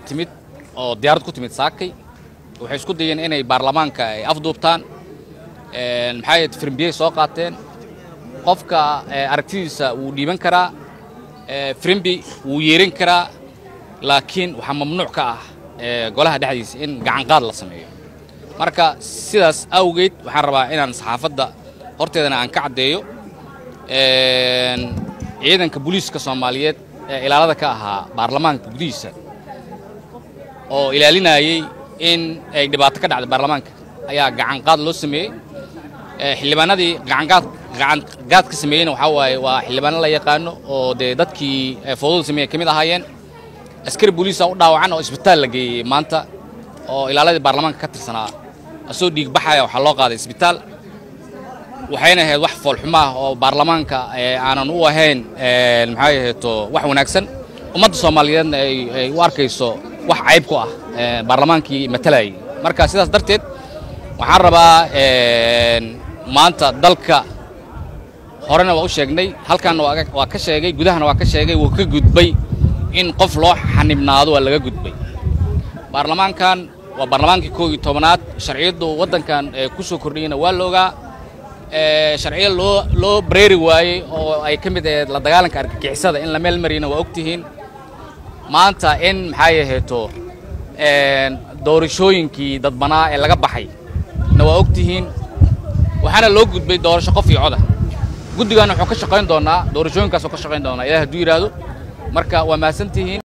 timid oo diyaarad ku timid saakay waxay isku dayeen inay baarlamaanka ay afduubtaan maxay firimbiye soo qaateen qofka aragtidiisa uu dhiiban karaa firimbi uu yeerin karaa laakiin waxa mamnuuc ka ah golaha dhexdiisa in gacan qaad la sameeyo marka sidaas awgeed waxaan rabaa inaan saxaafadda horteedana aan ka cadeeyo ciidanka booliiska Soomaaliyeed ee ilaalada ka ahaa baarlamaanka gudihiisa oo ilaalinayay in ay dhibaato ka dhacdo baarlamaanka ayaa gacan qaad loo sameeyay xildhibaanadii gacan qaad ka sameeyeen waxa waaye waa xildhibaan la yaqaan oo dadkii fowdada sameeyay kamid ahaayeen askari booliis ah u dhaawacan oo isbitaal la geeyay maanta oo ilaaladii baarlamaanka ka tirsanaa asoo dhiig baxaya waxa loo qaaday isbitaal waxayna ahayd wax foolxuma ah oo baarlamaanka aanan u ahayn maxay ahayd wax wanaagsan ummadda Soomaaliyeed ay u arkayso wax cayb ku ah baarlamaankii matalay marka sidaas darteed waxaan rabaa maanta dalka horena waa u sheegnay halkan waa ka sheegay gudahana waa ka sheegay wuu ka gudbay in qof loo xanibnaado waa laga gudbay baarlamaankan waa baarlamaankii 11aad sharciyadu wadankan ku soo kordhiyana waa looga sharciyo loo bareeri waayay oo ay kamid ah la dagaalanka argagixisada in la meel marina waa ogtihiin maanta in maxay aheeto doorashooyinkii dadbanaa ee laga baxay na waa ogtihiin waxaana loo gudbay doorasho qof iyo cod ah guddigan wuxuu ka shaqeyn doonaa doorashooyinkaas oo ka shaqeyn doonaa ilaahay haduu yiraahdo marka waa maasantihiin